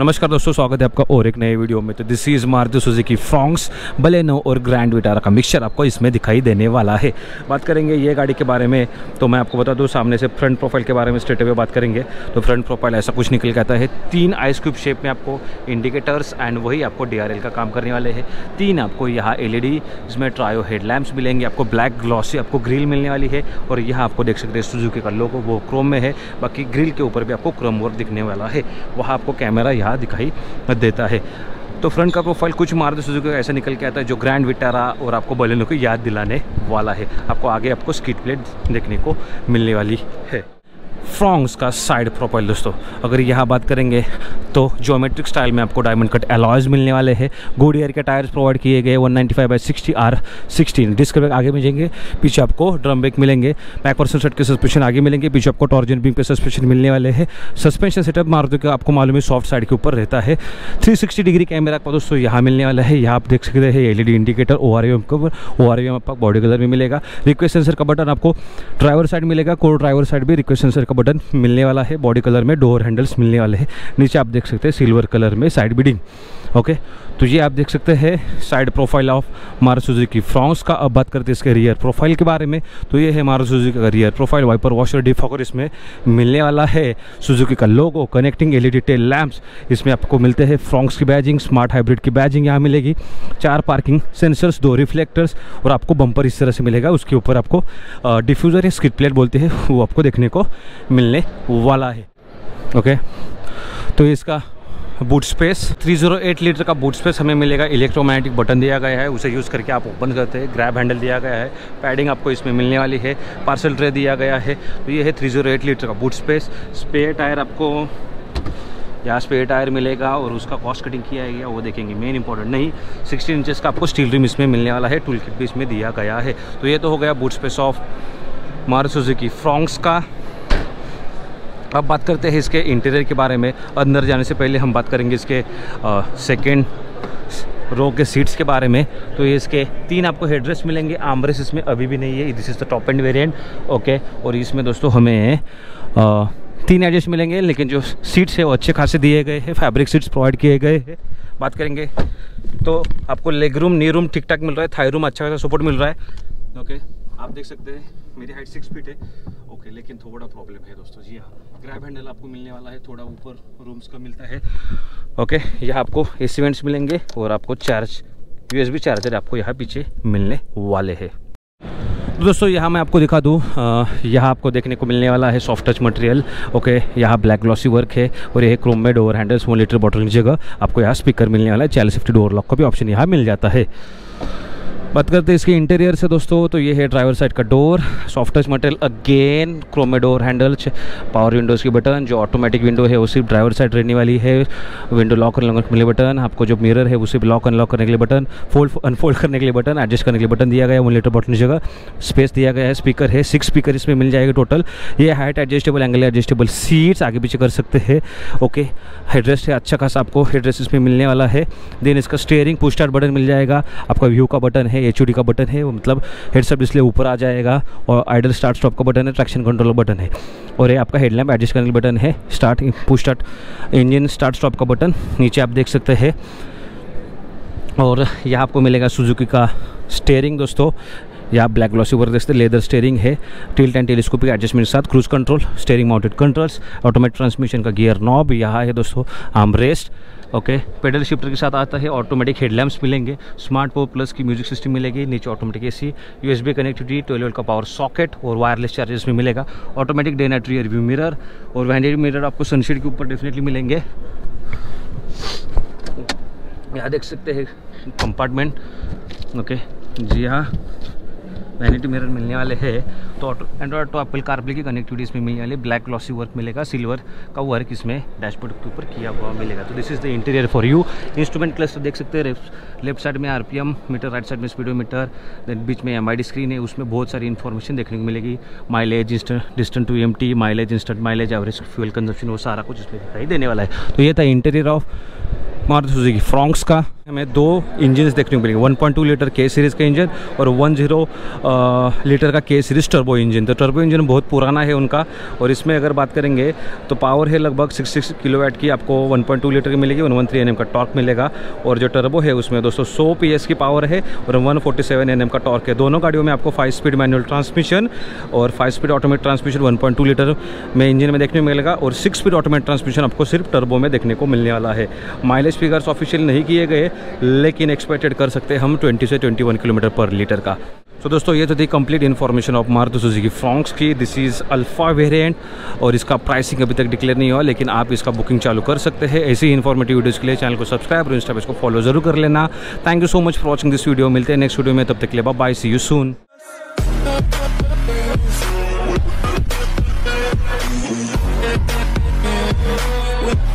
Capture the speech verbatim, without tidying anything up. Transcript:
नमस्कार दोस्तों, स्वागत है आपका और एक नए वीडियो में। तो this is Maruti Suzuki Fronx, Baleno और ग्रैंड विटारा का मिक्सचर आपको इसमें दिखाई देने वाला है। बात करेंगे ये गाड़ी के बारे में, तो मैं आपको बता दूं सामने से फ्रंट प्रोफाइल के बारे में स्ट्रेट अवे बात करेंगे। तो फ्रंट प्रोफाइल ऐसा कुछ निकल के आता है। तीन आइस क्यूब शेप में आपको इंडिकेटर्स एंड वही आपको डी आर एल का काम करने वाले हैं। तीन आपको यहाँ एल ई डी, इसमें ट्रायो हेडलैम्प्स मिलेंगे, आपको ब्लैक ग्लॉसी आपको ग्रिल मिलने वाली है। और यहाँ आपको देख सकते हैं सुजुकी का लोगो वो क्रोम में है, बाकी ग्रिल के ऊपर भी आपको क्रोम वर्क दिखने वाला है। वहाँ आपको कैमरा यहाँ दिखाई देता है। तो फ्रंट का प्रोफाइल कुछ मारुति सुजुकी का ऐसा निकल के आता है जो ग्रैंड विटारा और आपको बलेनो की याद दिलाने वाला है। आपको आगे आपको स्किड प्लेट देखने को मिलने वाली है। फ्रॉन्क्स का साइड प्रोफाइल दोस्तों, अगर यहाँ बात करेंगे तो ज्योमेट्रिक स्टाइल में आपको डायमंड कट अलॉयज मिलने वाले हैं। गोडियर के टायर्स प्रोवाइड किए गए one ninety five by sixty R sixteen. Disc brake आगे मिलेंगे, पीछे आपको ड्रम ब्रेक मिलेंगे। बैक पर्सन सेट के सस्पेंशन आगे मिलेंगे, पीछे आपको टॉर्जन बीम के सस्पेंशन मिलने वाले हैं। सस्पेंशन सेटअप मारुति का आपको मालूम है सॉफ्ट साइड के ऊपर रहता है। थ्री सिक्सटी डिग्री कैमरा आपको दोस्तों यहाँ मिलने वाला है। यहाँ आप देख सकते हैं L E D indicator, O R M के ऊपर ओ आर एम आपका बॉडी कलर में मिलेगा। रिक्वेस्ट सेंसर का बटन आपको ड्राइवर साइड मिलेगा, को ड्राइवर साइड भी रिक्वेस्ट सेंसर का बटन मिलने वाला है। बॉडी कलर में डोर हैंडल्स मिलने वाले हैं। नीचे आप देख सकते हैं सिल्वर कलर में साइड बीडिंग। ओके, तो ये आप देख सकते हैं side profile of Maruti Suzuki Fronx का। अब बात करते हैं इसके रियर प्रोफाइल के बारे में, तो ये है मारुति सुजुकी का rear profile. Wiper washer defogger इसमें मिलने वाला है। सुजुकी का logo, connecting L E D tail lamps इसमें आपको मिलते हैं। फ्रॉन्क्स की बैजिंग, स्मार्ट हाइब्रिड की बैजिंग यहाँ मिलेगी। चार पार्किंग सेंसर्स, दो रिफ्लेक्टर्स और आपको बम्पर इस तरह से मिलेगा। उसके ऊपर आपको डिफ्यूज़र या स्किड प्लेट बोलते हैं वो आपको देखने को मिलने वाला है। ओके, तो इसका boot space three zero eight litre का बूट स्पेस हमें मिलेगा। इलेक्ट्रोमैग्नेटिक बटन दिया गया है, उसे यूज़ करके आप ओपन करते हैं। ग्रैब हैंडल दिया गया है, पैडिंग आपको इसमें मिलने वाली है। पार्सल ट्रे दिया गया है। तो ये है थ्री ज़ीरो एट लीटर का बूट स्पेस। स्पेयर टायर आपको यहाँ स्पेयर टायर मिलेगा और उसका कॉस्ट कटिंग किया गया वो देखेंगे, मेन इंपॉर्टेंट नहीं। सिक्सटीन इंचेस का आपको स्टील रिम इसमें मिलने वाला है। टूल किट भी इसमें दिया गया है। तो ये तो हो गया boot space of Maruti Suzuki Fronx का। अब बात करते हैं इसके इंटीरियर के बारे में। अंदर जाने से पहले हम बात करेंगे इसके सेकेंड रो के सीट्स के बारे में। तो ये इसके तीन आपको हेडरेस्ट मिलेंगे। आर्मरेस्ट इसमें अभी भी नहीं है, this is the top end variant. Okay, और इसमें दोस्तों हमें आ, तीन एडजस्ट मिलेंगे, लेकिन जो सीट्स है वो अच्छे खासे दिए गए हैं। फैब्रिक सीट्स प्रोवाइड किए गए हैं। बात करेंगे तो आपको लेग रूम, नी रूम ठीक ठाक मिल रहा है। थाई रूम अच्छा खासा सपोर्ट मिल रहा है। ओके, आप देख सकते हैं मेरी हाइट सिक्स फीट है। ओके, लेकिन थोड़ा प्रॉब्लम है दोस्तों। जी हाँ, ग्रैब हैंडल आपको मिलने वाला है, थोड़ा ऊपर रूम्स का मिलता है। ओके, यहाँ आपको एसी वेंट्स मिलेंगे और आपको चार्ज यूएसबी चार्जर आपको यहाँ पीछे मिलने वाले हैं। तो दोस्तों यहाँ मैं आपको दिखा दूँ, यहाँ आपको देखने को मिलने वाला है सॉफ्ट टच मटेरियल। ओके, यहाँ ब्लैक ग्लॉसी वर्क है और ये क्रोम में door handles, one litre bottle की जगह आपको यहाँ स्पीकर मिलने वाला है। चाइल्ड सेफ्टी डोर लॉक का भी ऑप्शन यहाँ मिल जाता है। बात करते हैं इसके इंटीरियर से दोस्तों, तो ये है ड्राइवर साइड का door, soft touch material again, chrome में डोर हैंडल, पावर विंडोज़ की बटन। जो ऑटोमेटिक विंडो है वो सिर्फ ड्राइवर साइड रहने वाली है। विंडो लॉक अनलॉक करने के लिए बटन, आपको जो मिरर है उसे लॉक अनलॉक करने के लिए बटन, फोल्ड अनफोल्ड करने के लिए बटन, एडजस्ट करने के लिए बटन दिया गया है। वन लीटर बॉटल की जगह स्पेस दिया गया है। स्पीकर है, सिक्स स्पीकर इसमें मिल जाएगा टोटल। ये height adjustable, angle adjustable, seats आगे पीछे कर सकते हैं। ओके, हेडरेस्ट है, अच्छा खासा आपको हेडरेस्ट इसमें मिलने वाला है। देन इसका स्टीयरिंग पुश स्टार्ट बटन मिल जाएगा। आपका व्यू का बटन है, एच ओ डी का बटन है, मतलब हेड्स अप डिस्प्ले ऊपर आ जाएगा। और आइडल स्टार्ट स्टॉप का बटन है, ट्रैक्शन कंट्रोल बटन है। और ये आपका हेडलैम्प एडजस्ट करने का बटन है। Start push start engine start stop का बटन नीचे आप देख सकते हैं। और यहाँ आपको मिलेगा सुजुकी का स्टीयरिंग दोस्तों। यहाँ ब्लैक ग्लॉसी वर्क देखते, लेदर स्टीयरिंग है, टिल्ट एंड टेलीस्कोपिक एडजस्टमेंट के साथ, cruise control, steering mounted controls, automatic transmission का गियर नॉब यहाँ है दोस्तों, आर्मरेस्ट। ओके, पेडल शिफ्टर के साथ आता है। ऑटोमेटिक हेडलैम्प्स मिलेंगे, स्मार्ट पोर प्लस की म्यूजिक सिस्टम मिलेगी। नीचे automatic AC, USB connectivity, twelve volt का पावर सॉकेट और वायरलेस चार्जर्स में मिलेगा। Automatic day night rear view mirror और वैनिटी मिरर आपको सनशेड के ऊपर डेफिनेटली मिलेंगे। यहाँ देख सकते हैं कंपार्टमेंट। ओके, जी हाँ, वैनिटी मिरर मिलने वाले हैं। तो ऑटो एंड्रॉइड तो एप्पल कारप्ले की कनेक्टिविटी इसमें मिलने वाली। ब्लैक ग्लॉसी वर्क मिलेगा, सिल्वर का वर्क इसमें डैशबोर्ड के ऊपर किया हुआ मिलेगा। तो this is the interior for you. Instrument cluster देख सकते हैं, लेफ्ट साइड में आरपीएम मीटर, राइट साइड में स्पीडोमीटर, देन बीच में एमआईडी स्क्रीन है, उसमें बहुत सारी इन्फॉर्मेशन देखने को मिलेगी। Mileage, distance to empty, mileage, instant mileage, average fuel consumption, वो सारा कुछ इसमें दिखाई देने वाला है। तो ये था interior of Maruti Suzuki Fronx का। हमें दो इंजन देखने को मिलेंगे, one point two litre K series का इंजन और वन जीरो लीटर का के सीरीज़ टर्बो इंजन। तो टर्बो इंजन बहुत पुराना है उनका, और इसमें अगर बात करेंगे तो पावर है लगभग सिक्सटी किलोवाट की, आपको वन पॉइंट टू लीटर की मिलेगी, one one three N M का टॉर्क मिलेगा। और जो टर्बो है उसमें दोस्तों सौ पी एस की पावर है और one forty seven N M का टॉर्क है। दोनों गाड़ियों में आपको फाइव स्पीड मैनुअल ट्रांसमिशन और five speed automatic transmission one point two litre में इंजन में देखने को मिलेगा, और सिक्स स्पीड ऑटोमेटिक ट्रांसमिशन आपको सिर्फ टर्बो में देखने को मिलने वाला है। माइलेज फिगर्स ऑफिशियल नहीं किए गए, लेकिन एक्सपेक्टेड कर सकते हैं हम ट्वेंटी से ट्वेंटी वन किलोमीटर पर लीटर का। तो दोस्तों ये तो थी complete information of Maruti Suzuki Fronx की। दिस इज़ अल्फा वेरिएंट, और इसका प्राइसिंग अभी तक डिक्लेयर नहीं हुआ, लेकिन आप इसका बुकिंग चालू कर सकते हैं। ऐसी ही इन्फॉर्मेटिव वीडियोज़ के लिए चैनल को सब्सक्राइब और इंस्टा पेज को फॉलो जरूर कर लेना। Thank you so much for watching this video. मिलते हैं नेक्स्ट वीडियो में, तब तक के लिए bye bye, see you soon. with